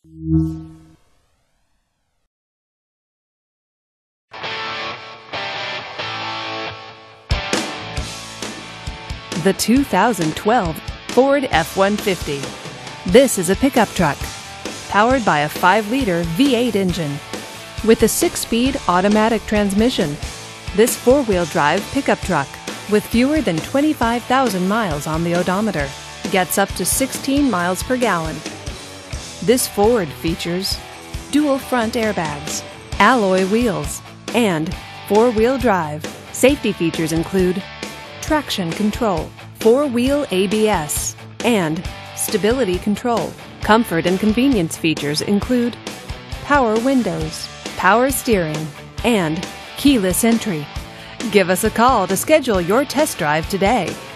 The 2012 Ford F-150. This is a pickup truck powered by a 5-liter V8 engine with a 6-speed automatic transmission. This 4-wheel drive pickup truck with fewer than 25,000 miles on the odometer gets up to 16 miles per gallon. This Ford features dual front airbags, alloy wheels, and 4-wheel drive. Safety features include traction control, 4-wheel ABS, and stability control. Comfort and convenience features include power windows, power steering, and keyless entry. Give us a call to schedule your test drive today.